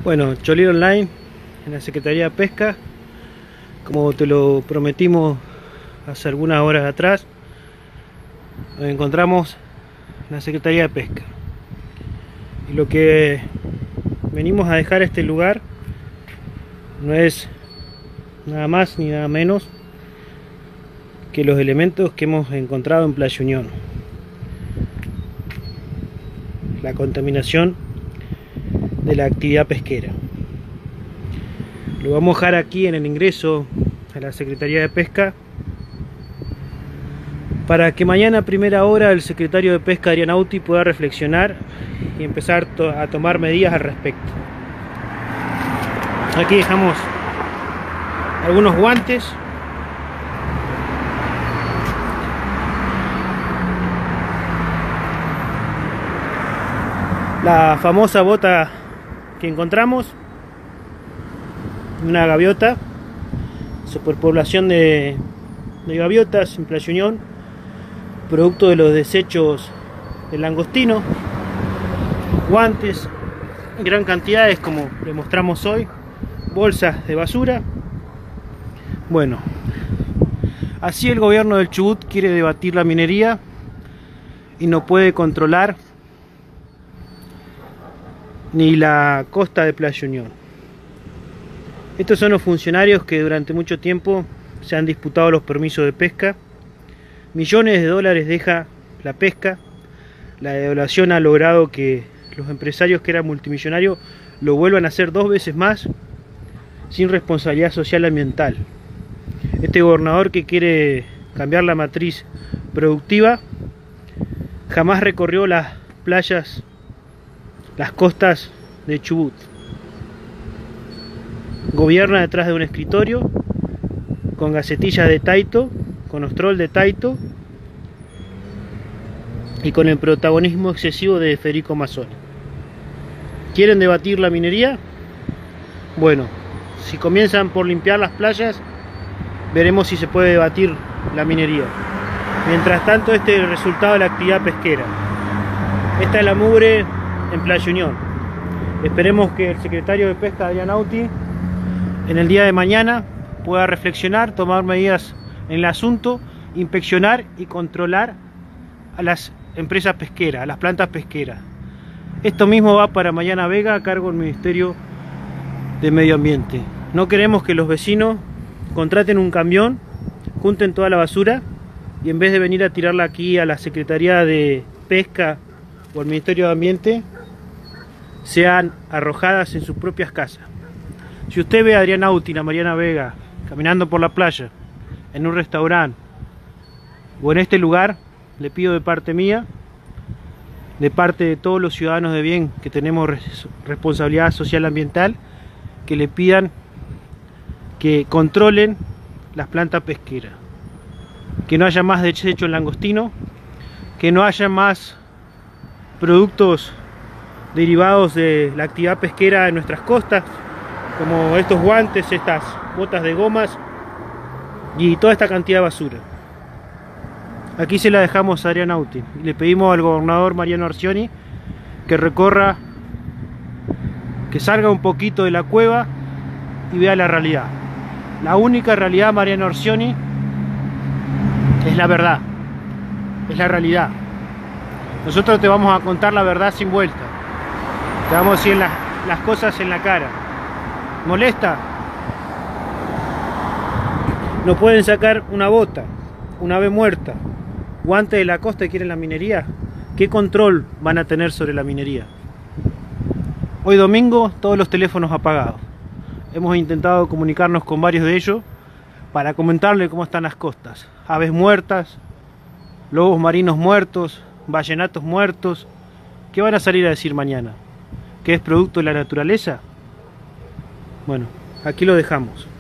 Bueno, Cholero Online, en la Secretaría de Pesca, como te lo prometimos hace algunas horas atrás, nos encontramos en la Secretaría de Pesca. Y lo que venimos a dejar a este lugar no es nada más ni nada menos que los elementos que hemos encontrado en Playa Unión. La contaminación de la actividad pesquera. Lo vamos a dejar aquí en el ingreso a la Secretaría de Pesca para que mañana a primera hora el secretario de Pesca, Adrián Auti, pueda reflexionar y empezar a tomar medidas al respecto. Aquí dejamos algunos guantes, la famosa bota que encontramos, una gaviota, superpoblación de gaviotas en Playa Unión, producto de los desechos del langostino, guantes, gran cantidades como le mostramos hoy, bolsas de basura. Bueno, así el gobierno del Chubut quiere debatir la minería y no puede controlar ni la costa de Playa Unión. Estos son los funcionarios que durante mucho tiempo se han disputado los permisos de pesca. Millones de dólares deja la pesca. La devaluación ha logrado que los empresarios que eran multimillonarios lo vuelvan a hacer 2 veces más sin responsabilidad social ambiental. Este gobernador que quiere cambiar la matriz productiva jamás recorrió las playas, las costas de Chubut. Gobierna detrás de un escritorio con gacetillas de Taito, con ostrol de Taito y con el protagonismo excesivo de Federico Mazzoni. ¿Quieren debatir la minería? Bueno, si comienzan por limpiar las playas, veremos si se puede debatir la minería. Mientras tanto, este es el resultado de la actividad pesquera. Esta es la mugre en Playa Unión. Esperemos que el secretario de Pesca, Adrián Auti, en el día de mañana pueda reflexionar, tomar medidas en el asunto, inspeccionar y controlar a las empresas pesqueras, a las plantas pesqueras. Esto mismo va para Mariana Vega, a cargo del Ministerio de Medio Ambiente. No queremos que los vecinos contraten un camión, junten toda la basura y en vez de venir a tirarla aquí a la Secretaría de Pesca o al Ministerio de Ambiente, sean arrojadas en sus propias casas. Si usted ve a Adrián Auti, a Mariana Vega, caminando por la playa, en un restaurante o en este lugar, le pido de parte mía, de parte de todos los ciudadanos de bien que tenemos responsabilidad social ambiental, que le pidan que controlen las plantas pesqueras, que no haya más desecho en langostino, que no haya más productos derivados de la actividad pesquera en nuestras costas, como estos guantes, estas botas de gomas y toda esta cantidad de basura. Aquí se la dejamos a Adrián Auti y le pedimos al gobernador Mariano Orsioni que recorra, que salga un poquito de la cueva y vea la realidad. La única realidad, Mariano Orsioni, es la verdad, es la realidad. Nosotros te vamos a contar la verdad sin vuelta, te vamos a decir las cosas en la cara. ¿Molesta? No pueden sacar una bota, una ave muerta, guante de la costa y quieren la minería. ¿Qué control van a tener sobre la minería? Hoy domingo, todos los teléfonos apagados. Hemos intentado comunicarnos con varios de ellos para comentarles cómo están las costas. Aves muertas, lobos marinos muertos, ballenatos muertos. ¿Qué van a salir a decir mañana? ¿Que es producto de la naturaleza? Bueno, aquí lo dejamos.